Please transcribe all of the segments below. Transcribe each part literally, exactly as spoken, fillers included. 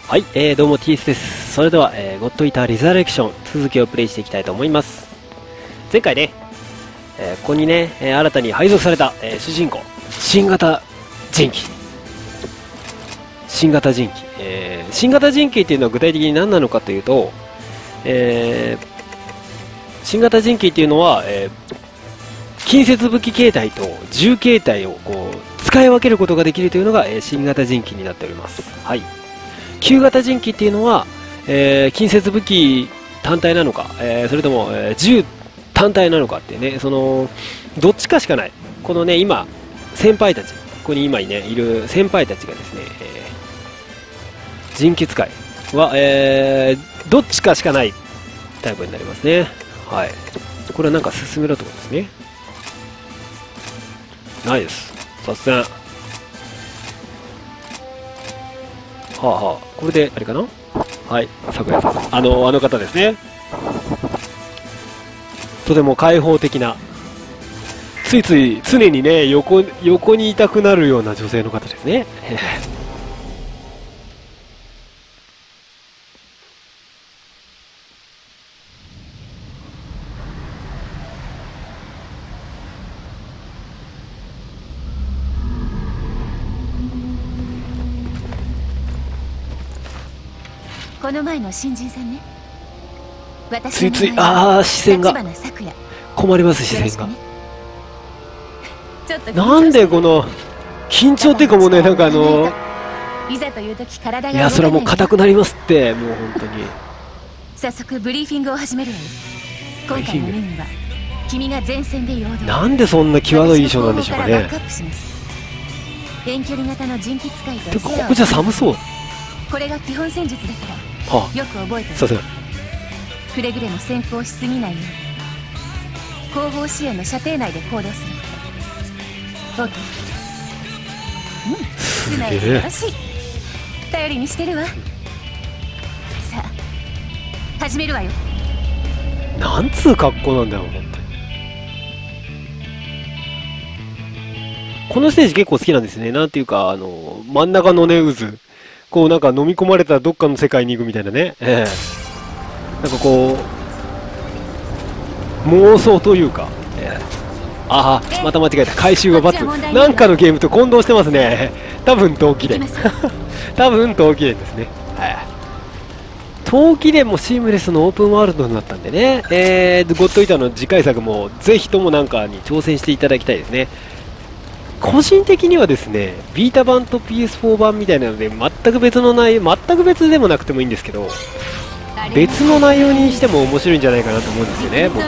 はい、えー、どうも ティーエス です。それでは、えー、ゴッドイーターリザレクション続きをプレイしていきたいと思います。前回ね、えー、ここにね、えー、新たに配属された、えー、主人公新型人機新型人機、えー、新型人機っていうのは具体的に何なのかというと、えー、新型人機っていうのは、えー、近接武器形態と銃形態をこう使い分けることができるというのが、えー、新型人機になっております。はい。旧型人機っていうのは、えー、近接武器単体なのか、えー、それとも、えー、銃単体なのかってね、そのどっちかしかない。このね、今先輩たち、ここに今、ね、いる先輩たちがですね、えー、人機使いは、えー、どっちかしかないタイプになりますね。はい。これはなんか進めろってことですね。ないです。さすが。はあはあ、これであれかな。はい、桜井さん、あのあの方ですね。とても開放的な、ついつい常にね、横横にいたくなるような女性の方ですね。 この前の新人さんね。 ついつい、ああ、視線が困ります。視線がなんでこの緊張っていうか、もうね、なんかあのいざという時体が、いや、それはもう硬くなりますって。もう本当に早速ブリーフィングを始めるわよ。今回のメニューは君が前線で陽動。 なんでそんな際どい衣装なんでしょうかね。 遠距離型の人機使いと、 てかここじゃ寒そう。 これが基本戦術だから、はあ、よく覚えてる。くれぐれも先行しすぎないように後方支援の射程内で行動すること。オーケー。うん、素直でよろしい。頼りにしてるわ。さあ始めるわよ。 なんつう格好なんだよ本当に。このステージ結構好きなんですね。なんていうか、あの真ん中のね、渦こうなんか飲み込まれたどっかの世界に行くみたいなね、えー、なんかこう妄想というか、えー、ああまた間違えた。回収は×。なんかのゲームと混同してますね。多分冬季連多分冬季連ですね。はい。冬季連もシームレスのオープンワールドになったんでね、えー、ゴッドイーターの次回作もぜひともなんかに挑戦していただきたいですね。個人的にはですね、ビータ版と ピーエスフォー 版みたいなので全く別の内容、全く別でもなくてもいいんですけど、別の内容にしても面白いんじゃないかなと思うんですよね。僕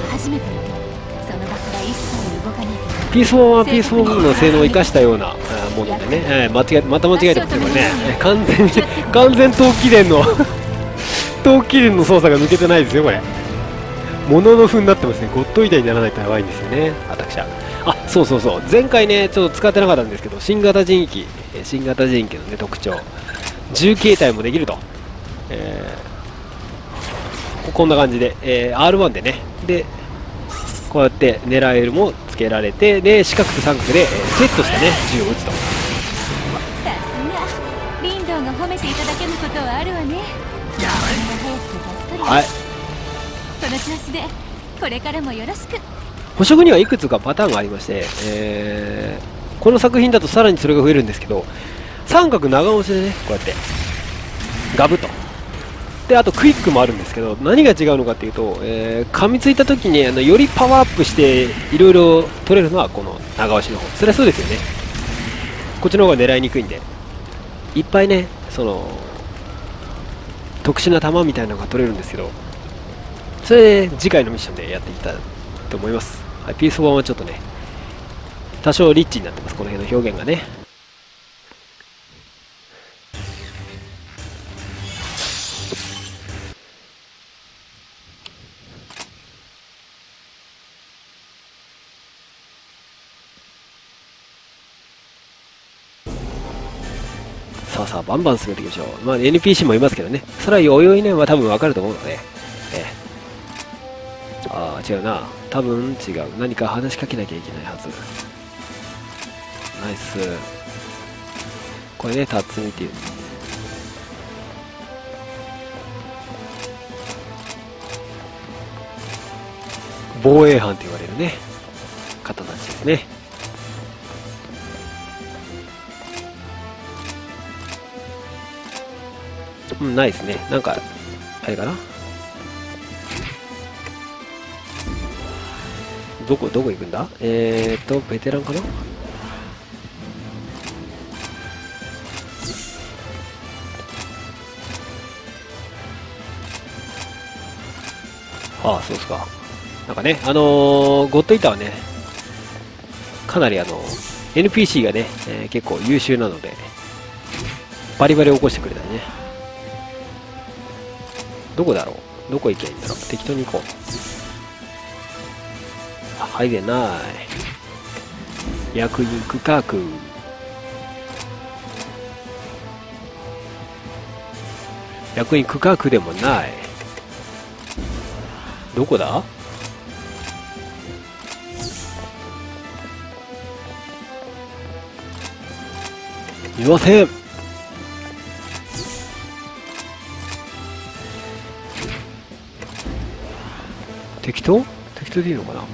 ピーエスフォー は ピーエスフォー の性能を生かしたようなものでね、えー、間違えまた間違えてますね、これね。完全に完全冬季連の冬季連の操作が抜けてないですよこれ。もののふになってますね。ゴッドイーターにならないとやばいんですよね、私は。あ、そうそうそう、前回ねちょっと使ってなかったんですけど、新型人機新型人機の、ね、特徴、銃形態もできると、えー、こんな感じで、えー、アールワン でね、でこうやって狙えるもつけられて、で四角と三角で、えー、セットしてね銃を撃つと。さすがリンドウが褒めていただけることはあるわね。 はい、 この調子でこれからもよろしく。 捕食にはいくつかパターンがありまして、えー、この作品だとさらにそれが増えるんですけど、三角長押しでねこうやってガブッと、であとクイックもあるんですけど、何が違うのかっていうと、えー、噛みついた時にあのよりパワーアップしていろいろ取れるのはこの長押しの方。それはそうですよね。こっちの方が狙いにくいんでいっぱいね、その特殊な弾みたいなのが取れるんですけど、それで次回のミッションでやっていきたいと思います。はい、ピーエスフォー はちょっとね多少リッチになってます、この辺の表現がね。さあさあバンバン進めていきましょう。まあ エヌピーシー もいますけどね、それはおいおいねは多分分かると思うので、えー、ああ違うな、多分違う、何か話しかけなきゃいけないはず。ナイス。これね、タッツミっていう防衛班と言われるね方たちですね。うん、ないですね。なんかあれかな、どこどこ行くんだ。えーっとベテランかな。ああ、そうですか。なんかね、あのー、ゴッドイーターはね、かなりあの エヌピーシー がね、えー、結構優秀なのでバリバリ起こしてくれたね。どこだろう、どこ行けばいいんだろう。適当に行こう。あ、入れない。役員区画。役員区画でもない。どこだ。いません。適当適当でいいのかな。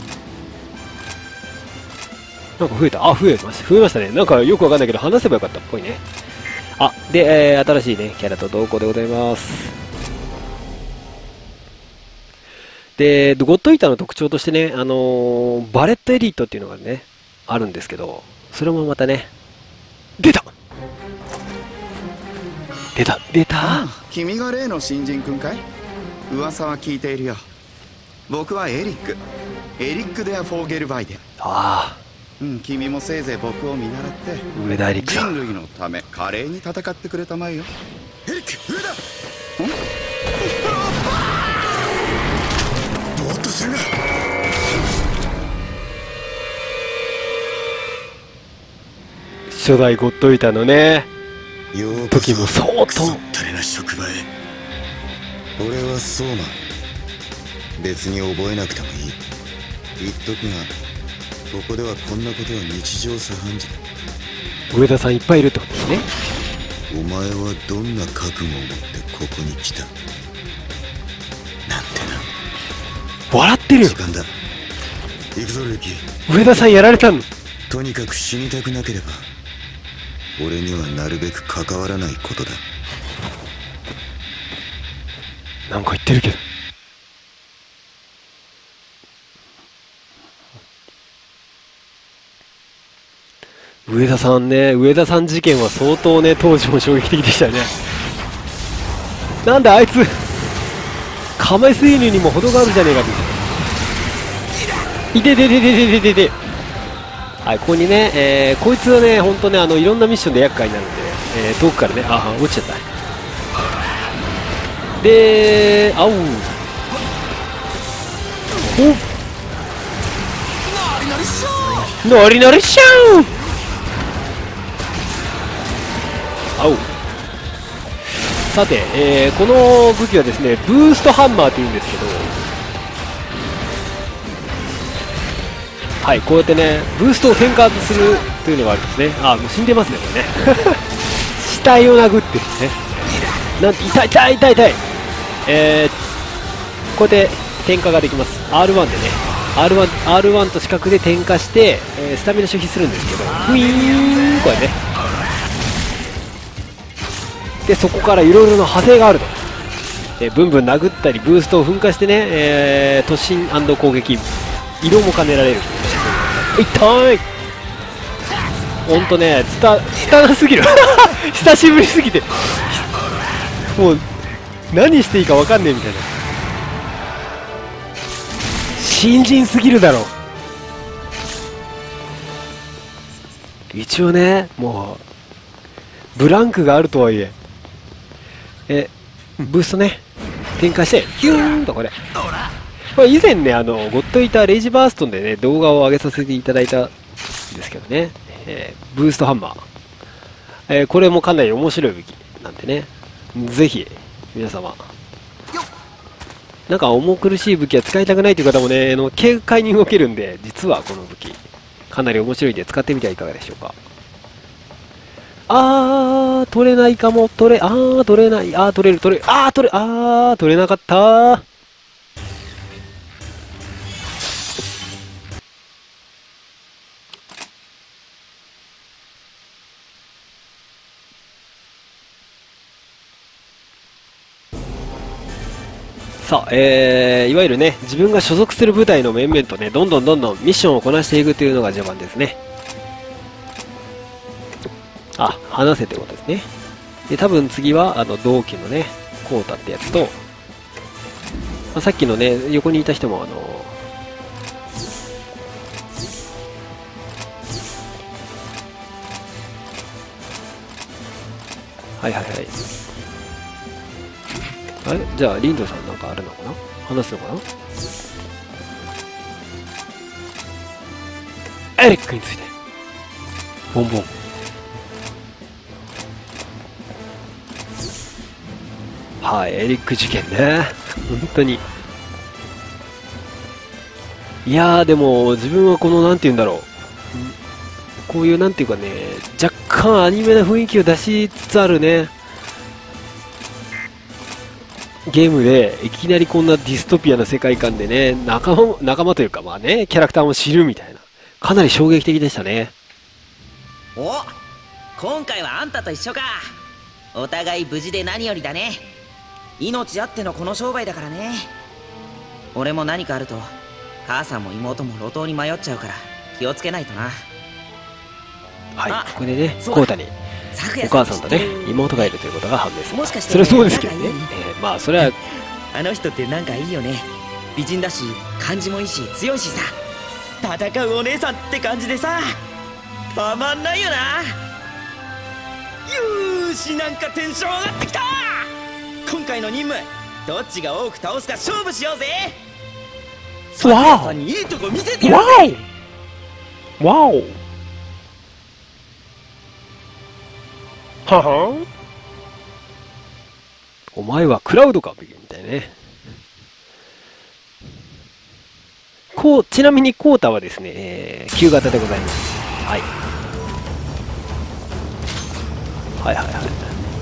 なんか増えた。あ、増えました。増えましたね。なんかよくわかんないけど、話せばよかったっぽいね。あ、で、えー、新しいね、キャラと同行でございます。で、ゴッドイーターの特徴としてね、あのー、バレットエリートっていうのがね、あるんですけど、それもまたね、出た出た出た、 ああ、君が例の新人くんかい。噂は聞いているよ。僕はエリック。エリック・デア・フォーゲルバイデ。 ああ、 うん、君もせいぜい僕を見習って上田エリックさん、 人類のため華麗に戦ってくれたまえよ。エリック、上だ。ん？ぼーっとするな。 初代ゴッドイーターのね時も相当ったれな職場へ。俺はソーマン。別に覚えなくてもいい。言っとくが、ここではこんなことは日常茶飯事だ。 上田さんいっぱいいるってことですね。 お前はどんな覚悟を持ってここに来た。なんてな。 笑ってるよ。 時間だ。行くぞルーキー。 上田さんやられたの。 とにかく死にたくなければ俺にはなるべく関わらないことだ。 なんか言ってるけど。上田さんね、上田さん事件は相当ね、当時も衝撃的でしたよね。なんであいつ釜石輸入にも程があるじゃねえかって。いててててててて。はい、ここにね、えー、こいつはね、ほんとね、あのいろんなミッションで厄介になるんで、えー、遠くからね、ああ落ちちゃった。で、あおう、おノリノリシャーン。あおう。さて、えー、この武器はですね、ブーストハンマーっていうんですけど、はい、こうやってね、ブーストを転換するというのがあるんですね。あ、もう死んでますね、これね。死体を殴ってるね。なんて、痛い痛い痛い痛い。えー、こうやって転化ができます。アールワン でね、アールワン、アールワン と四角で転化して、えー、スタミナ消費するんですけど、ふいーん、これね。で、そこからいろいろな派生があると。えー、ブンブン殴ったり、ブーストを噴火してね、えー、突進&攻撃、色も兼ねられる。痛い。ほんとね、つた、拙すぎる。久しぶりすぎて。もう、何していいか分かんねえみたいな。新人すぎるだろ。一応ね、もう、ブランクがあるとはいえ、え、ブーストね、転化して、ヒューンとこれ。これ以前ね、あの、ゴッドイーターレイジバーストンでね、動画を上げさせていただいたんですけどね、えー、ブーストハンマー。えー、これもかなり面白い武器なんでね、ぜひ、皆様。なんか重苦しい武器は使いたくないという方もね、あの軽快に動けるんで、実はこの武器、かなり面白いんで使ってみてはいかがでしょうか。あー、取れないかも、取れ、あー、取れない、あー、取れる、取れる、あー、取れ、あー、取れなかったー。 さあ、えー、いわゆるね、自分が所属する部隊の面々とね、どんどんどんどんミッションをこなしていくというのが序盤ですね。あ、話せってことですね。で、多分次は、あの、同期のね、コータってやつと、まあ、さっきのね、横にいた人も、あの、はいはいはい。あれじゃあ、リンドさんなんかあるのかな、話すのかな。エリックについて。ボンボン。はい、エリック事件ね。本当に。いやー、でも、自分はこの、なんて言うんだろう。こういう、なんていうかね、若干アニメな雰囲気を出しつつあるね。ゲームで、いきなりこんなディストピアな世界観でね、仲間、仲間というか、まあね、キャラクターも知るみたいな。かなり衝撃的でしたね。 お、今回はあんたと一緒か。お互い無事で何よりだね。命あってのこの商売だからね。俺も何かあると母さんも妹も路頭に迷っちゃうから気をつけないとな。 はい、ここでね、コータにお母さんとね、妹がいるということが判明する。 もしかしてそれはそうですけどね。えー、まあそれはあの人ってなんかいいよね。美人だし感じもいいし強いしさ、戦うお姉さんって感じでさ、たまんないよな。よーし、なんかテンション上がってきた。今回の任務、どっちが多く倒すか勝負しようぜ。 わお、 さんにいいとこ見せてやるぜ。 わお、ははん、お前はクラウドかみたいなね。こう、ちなみにコータはですね、えー、旧型でございます。はい。はいはいはい。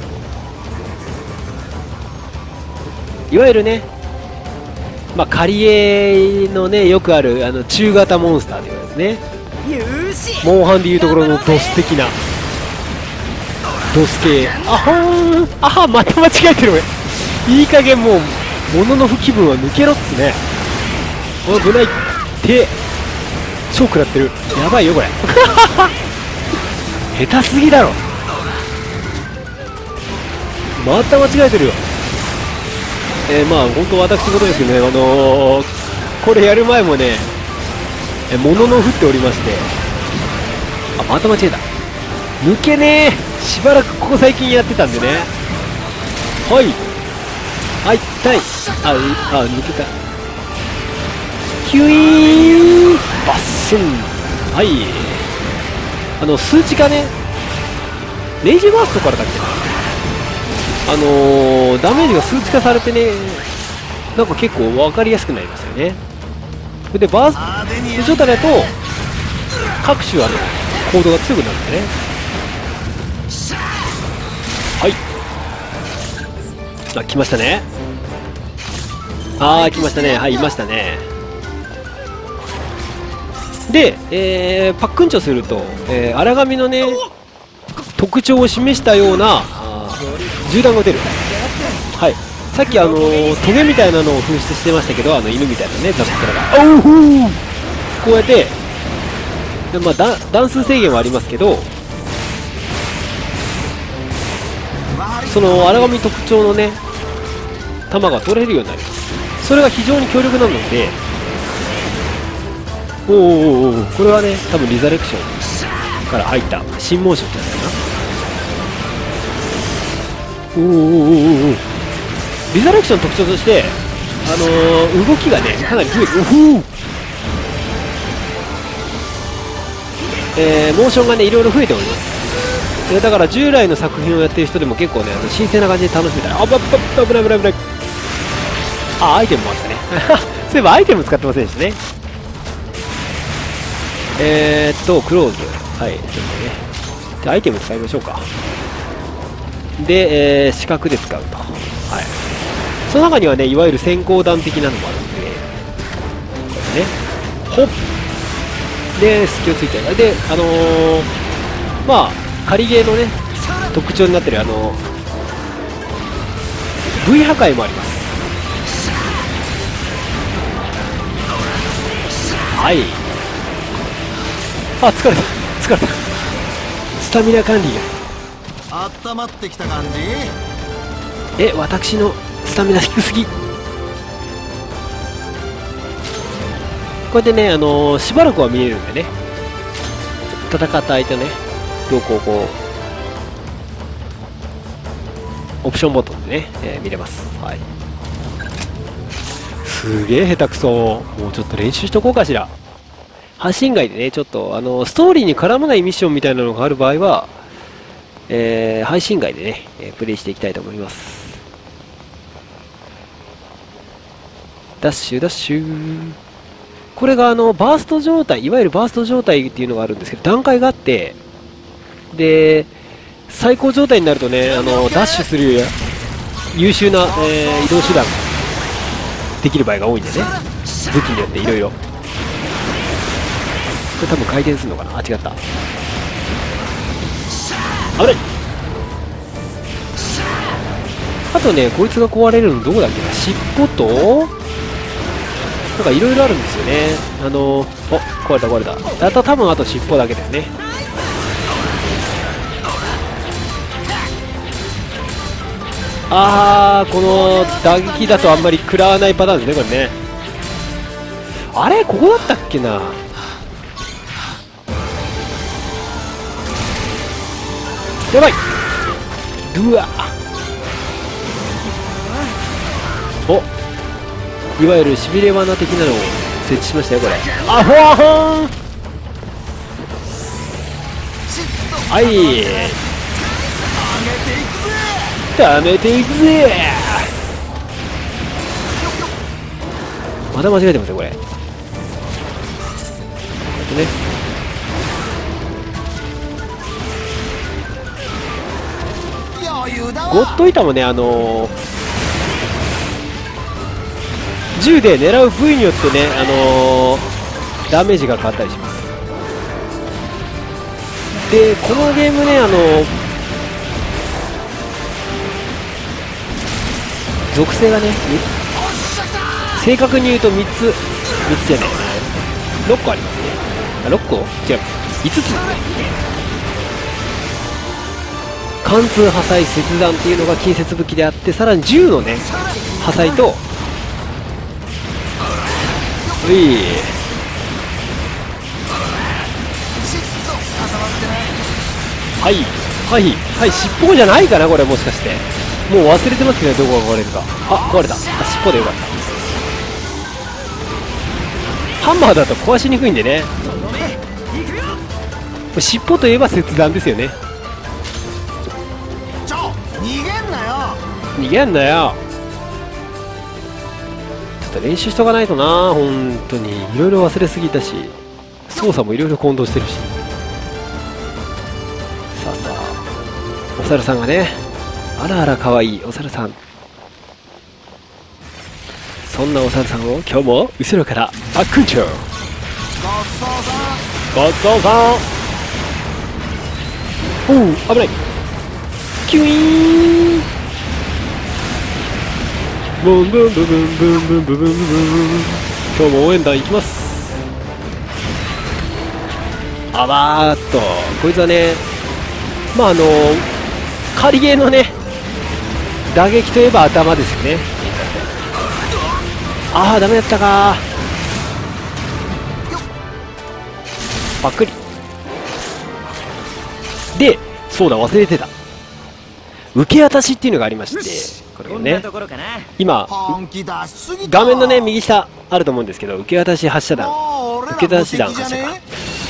いわゆるね、まあ、仮絵のね、よくある、あの、中型モンスターというやつね。モンハンでいうところのドス的な。ドス系。あはーん。あは、また間違えてる俺。いい加減もう、もののふ気分は抜けろっつね。おい、危ないって。超食らってる。やばいよ、これ。下手すぎだろ。また間違えてるよ。えー、まあ本当私事ですけどね、あのー、これやる前もね、えー、ものの降っておりまして、あ、また間違えた。抜けねー。しばらくここ最近やってたんでね。はい。あ、痛い。あ、う、あ、抜けた。キュイーンバッスン。はい。あの、数値がね、レイジーバーストからだっけな。あのー、ダメージが数値化されてね、なんか結構分かりやすくなりますよね。それでバースト状態だと各種あのコードが強くなるんでね。はい、あ、来ましたね。あー、来ましたね。はい、いましたね。で、えー、パックンチョすると、えー、荒紙のね特徴を示したような銃弾が撃てる。はい、さっきあのー、トゲみたいなのを噴出してましたけど、あの犬みたいなね、ザククラが、おうほー、こうやってで、まあ、だ弾数制限はありますけど、その荒紙特徴のね弾が取れるようになります。それが非常に強力なので、おーおーおー、これはね多分リザレクションから入った新モーションじゃないかな。おーおーおーおー、リザレクションの特徴として、あのー、動きがねかなり増えて、おふー、えー、モーションがねいろいろ増えております。だから従来の作品をやってる人でも結構ね、あの新鮮な感じで楽しめたら、あばっばっば危ない危ない危ない。あ、アイテムもあったね。そういえばアイテム使ってませんでしたね。えーっとクローズ、はい、ちょっとね、じゃあアイテム使いましょうか。で、えー、四角で使うと。はい。その中にはね、いわゆる閃光弾的なのもあるんで、これね、ほっで、隙をついて、で、あのー、まあ、仮ゲーのね、特徴になってる、あのー、V 破壊もあります。 はい。あ、疲れた疲れた。スタミナ管理が温まってきた感じ。 え、私のスタミナ低すぎ。こうやってね、あのー、しばらくは見えるんでね、戦った相手ね、どうこうこうオプションボタンでね、えー、見れます。はい。すげえ下手くそ。もうちょっと練習しとこうかしら。発信外でね、ちょっとあのストーリーに絡まないミッションみたいなのがある場合は、えー、配信外でね、えー、プレイしていきたいと思います。ダッシュダッシュ。これがあのバースト状態、いわゆるバースト状態っていうのがあるんですけど、段階があって、で最高状態になるとね、あのダッシュする優秀な、えー、移動手段ができる場合が多いんでね、武器によっていろいろ。これ多分回転するのかな。あ、違った。危ない。あとね、こいつが壊れるのどこだっけな。尻尾となんかいろいろあるんですよね。あのお、壊れた壊れた。あと多分あと尻尾だけですね。あー、この打撃だとあんまり食らわないパターンですね、これね。あれ、ここだったっけな。やばい。うわお、いわゆるしびれ罠的なのを設置しましたよ、これ。あほわほん。はい、溜めていくぜ。まだ間違えてますよ、これ。こうやってね。ゴッドイタもね、あのー、銃で狙う部位によってね、あのー、ダメージが変わったりします。で、このゲームね、あのー、属性がね、正確に言うとみっつ、みっつじゃない、ろっこありますね。あ、ろっこ違う、いつつですね。貫通破砕切断っていうのが近接武器であって、さらに銃のね破砕と、ういはいはいはい、尻尾じゃないかな、これ。もしかしてもう忘れてますけど、どこが壊れるか。あ、壊れた。あ、尻尾でよかった。ハンマーだと壊しにくいんでね。尻尾といえば切断ですよね。 逃げんなよ逃げんなよ。ちょっと練習しとかないとな。本当にいろいろ忘れすぎたし、操作もいろいろ混同してるし。さあさあ、お猿さんがね、あらあらかわいいお猿さん。そんなお猿さんを今日も後ろからバックンチョー。ごちそうさん。おう、危ない。キュイーン。ブンブンブンブンブンブンブンブンブン。今日も応援団行きます。あばーっと、こいつはね、まああの仮ゲーのね打撃といえば頭ですよね。ああ、ダメだったか。ばっくりで、そうだ、忘れてた。受け渡しっていうのがありまして、これをね、今画面のね右下あると思うんですけど、受け渡し発射弾、受け渡し弾発射か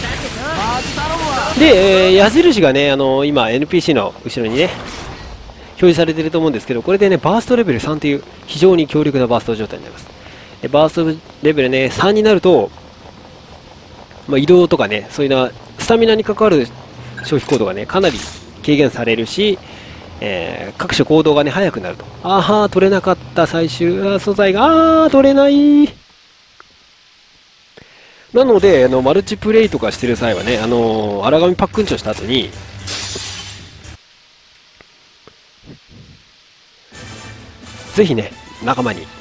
で、えー、矢印がね、あのー、今 エヌピーシー の後ろにね表示されてると思うんですけど、これでねバーストレベルさんという非常に強力なバースト状態になります。でバーストレベルねさんになると、まあ、移動とかね、そういうなスタミナに関わる消費行動がねかなり軽減されるし、えー、各種行動がね速くなると。あはー、取れなかった。最終素材があー取れない。なのであのマルチプレイとかしてる際はね、あのー、荒紙パックンチョした後にぜひね仲間に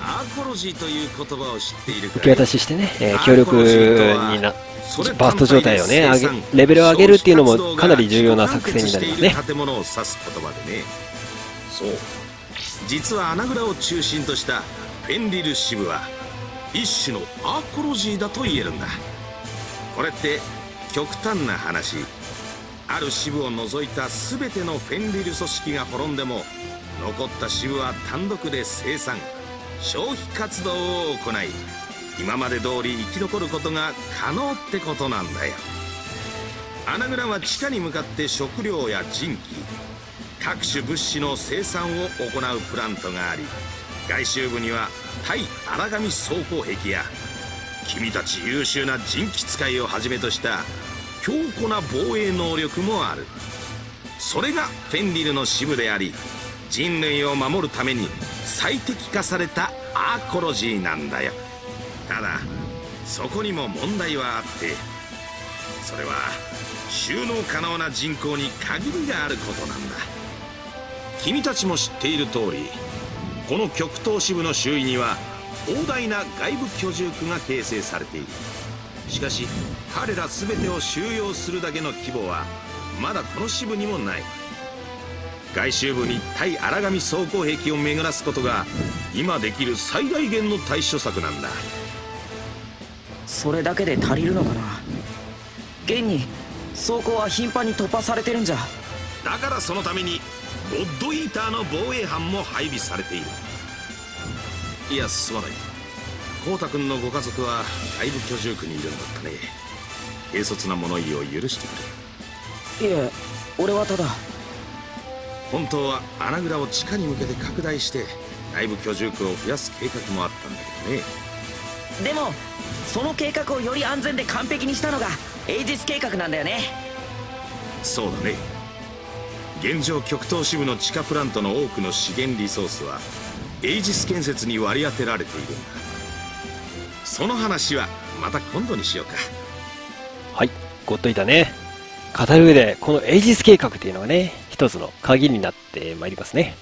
アーコロジーという言葉を知っているかい？ 受け渡ししてね、えー、協力になバースト状態をね上げレベルを上げるっていうのもかなり重要な作戦になりますね。 建物を指す言葉でね。そう、実は穴蔵を中心としたフェンリル支部は一種のアーコロジーだと言えるんだ。これって極端な話、ある支部を除いた全てのフェンリル組織が滅んでも残った支部は単独で生産消費活動を行い今まで通り生き残ることが可能ってことなんだよ。穴蔵は地下に向かって食料や人機各種物資の生産を行うプラントがあり、外周部には対荒紙装甲壁や君たち優秀な人機使いをはじめとした強固な防衛能力もある。それがフェンリルの支部であり、人類を守るために最適化されたアーコロジーなんだよ。ただそこにも問題はあって、それは収納可能な人口に限りがあることなんだ。君たちも知っている通り、この極東支部の周囲には広大な外部居住区が形成されている。しかし彼ら全てを収容するだけの規模はまだこの支部にもない。外周部に対荒紙装甲壁を巡らすことが今できる最大限の対処策なんだ。 それだけで足りるのかな。現に装甲は頻繁に突破されてるんじゃ。 だからそのためにゴッドイーターの防衛班も配備されている。いやすまない、コウタ君のご家族は外部居住区にいるんだったね。軽率な物言いを許してくれ。 いえ、俺はただ本当は穴蔵を地下に向けて拡大して内部居住区を増やす計画もあったんだけどね。 でもその計画をより安全で完璧にしたのがエイジス計画なんだよね。 そうだね。現状極東支部の地下プラントの多くの資源リソースはエイジス建設に割り当てられているんだ。その話はまた今度にしようか。 はい、ゴッドイーターね。語る上でこのエイジス計画っていうのがね一つの鍵になってまいりますね。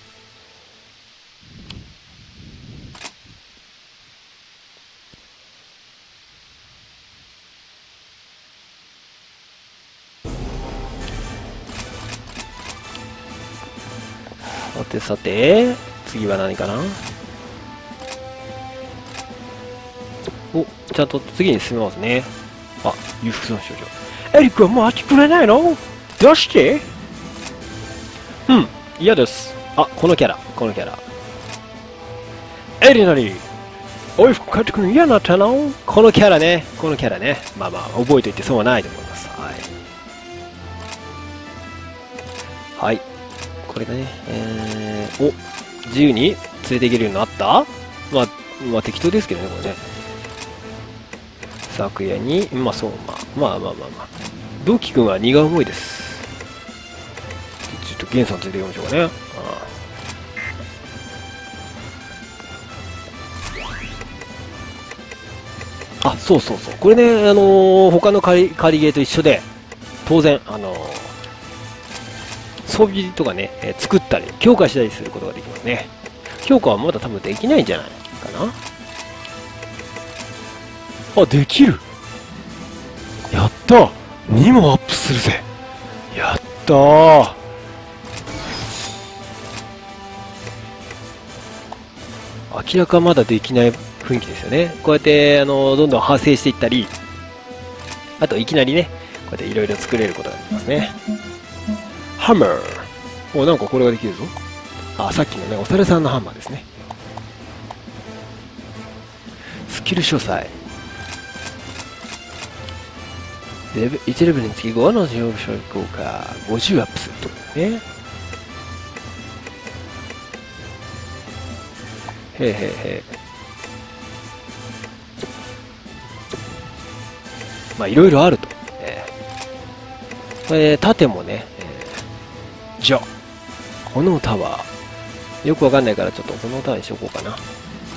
さてさて次は何かな。お、ちゃんと次に進めますね。あ、裕福の少女。エリックはもう会ってくれないの？どうして？うん、嫌です。あ、このキャラ、このキャラ。エリナリー、おい服買ってくるの嫌になったの？このキャラね、このキャラね。まあまあ、覚えておいて損はないと思います。はい。はい。これがね、えー、お、自由に連れていけるようになった？まあ、まあ適当ですけどね、これね。昨夜に、まあそう、まあ、まあまあまあまあ。同期くんは荷が重いです。ちょっとゲンさんついていきましょうかね。ああ、そうそうそう。これね、あのー、他の仮、仮ゲーと一緒で、当然、あのー、装備とかね、えー、作ったり、強化したりすることができますね。強化はまだ多分できないんじゃないかな。あ、できる。やったにもアップするぜ。やったー。明らかまだできない雰囲気ですよね。こうやってあのどんどん派生していったり、あといきなりねこうやっていろいろ作れることができますね。ハンマー。お、なんかこれができるぞ。あ、さっきのねお猿さんのハンマーですね。スキル詳細。レベいちレベルにつきごの上昇効果ごじゅうアップするというね。へえへえへえ。まあいろいろあると。えー、これ盾もね、えー、じゃこのタワーよくわかんないからちょっとこのタワーにしとこうかな。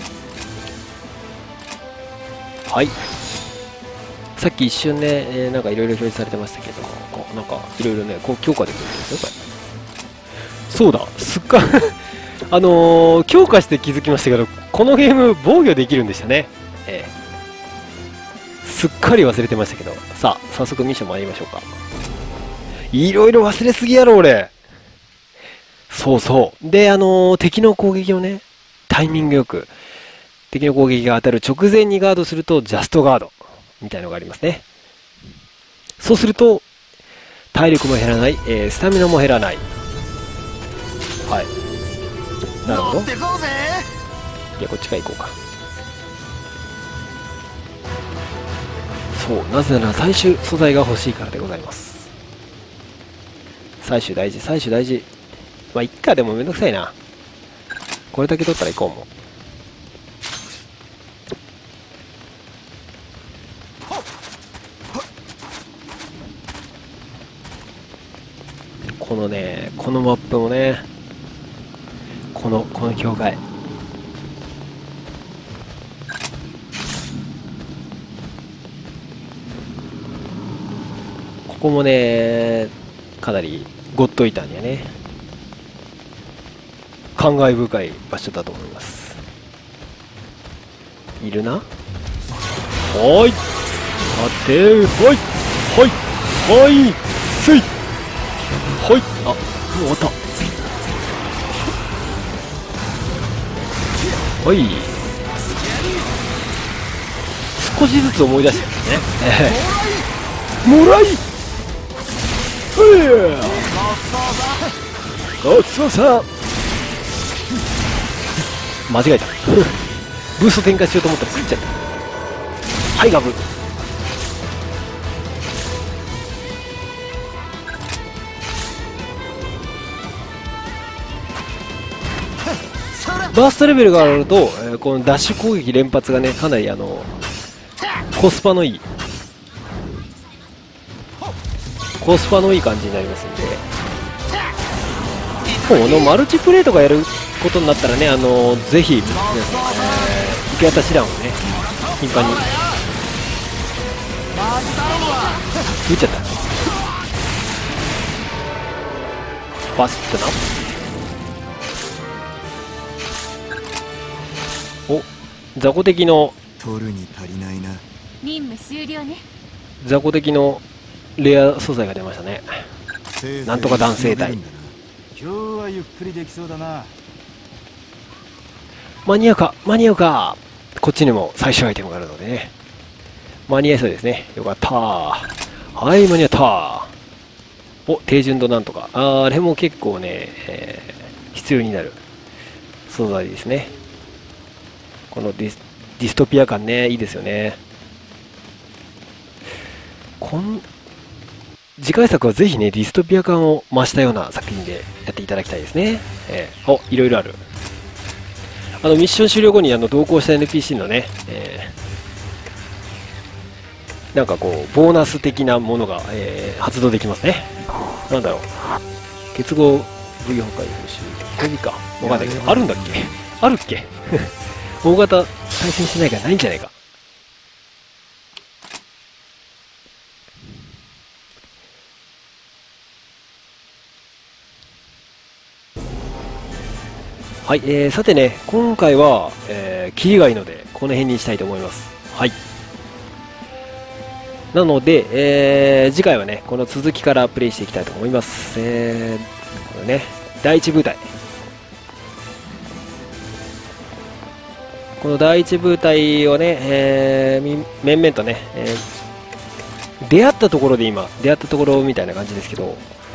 はい。さっき一瞬ね、えー、なんかいろいろ表示されてましたけども、こうなんかいろいろね、こう強化できるんですよ、これ。そうだ、すっかあのー、強化して気づきましたけど、 このゲーム防御できるんでしたね。えー、すっかり忘れてましたけど。さあ、早速ミッション参りましょうか。いろいろ忘れすぎやろ、俺。そうそう。で、あのー、敵の攻撃をね、タイミングよく、敵の攻撃が当たる直前にガードすると、ジャストガード、みたいなのがありますね。そうすると、体力も減らない、えー、スタミナも減らない。はい。なるほど。いや、こっちから行こうか。そう、なぜなら最終素材が欲しいからでございます。最終大事、最終大事。まあ、いっか、でもめんどくさいな。これだけ取ったら行こうもん。このね、このマップもね、この、この境界。ここもね、かなりごっといたんやね。感慨深い場所だと思います。いるな。はい。待てー。はい。はい。はい。せい。はい。あ、もう終わった。はい。少しずつ思い出してるんですね。もらい。ごちそうさん。間違えた。ブースト展開しようと思ったら食っちゃった。はいガブ。バーストレベルが上がると、えー、このダッシュ攻撃連発がね、かなりあのコスパのいいコスパのいい感じになりますんで、このマルチプレイとかやることになったらね、あのー、ぜひ皆さん、えー、受け渡し弾をね、頻繁に撃っちゃった。バスッとな。お、雑魚敵の取るに足りないな。 任務終了ね。 雑魚敵のレア素材が出ましたね。なんとか男性体。 今日はゆっくりできそうだな。 間に合うか間に合うか。こっちにも最終アイテムがあるのでね、間に合いそうですね。よかった。はい、間に合った。お、低純度なんとか。あ, あれも結構ね、えー、必要になる素材ですね。このディス、ディストピア感ね、いいですよね。こん次回作はぜひね、ディストピア感を増したような作品でやっていただきたいですね。えー、お、いろいろある。あのミッション終了後にあの同行した エヌピーシー のね、えー、なんかこうボーナス的なものが、えー、発動できますね。なんだろう、結合 ブイ 破壊報酬、これでいいか、わかんないけど、あるんだっけ、あるっけ大型対戦しないからないんじゃないか。はい、えー、さてね、今回は、えー、キリがいいので、この辺にしたいと思います。はい。なので、えー、次回はね、この続きからプレイしていきたいと思います。えー、これね、だいいち部隊。このだいいち部隊をね、えー、面々とね、えー、出会ったところで今、出会ったところみたいな感じですけど、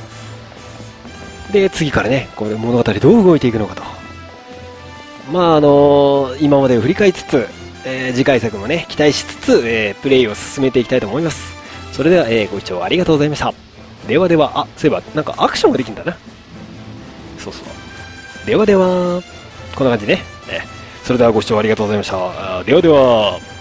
で、次からね、これ物語どう動いていくのかと。まああのー、今までを振り返りつつ、えー、次回作もね期待しつつ、えー、プレイを進めていきたいと思います。それでは、えー、ご視聴ありがとうございました。ではでは、あ、そういえばなんかアクションができるんだな。そうそう。ではでは、こんな感じね。えー、それではご視聴ありがとうございました。ではでは。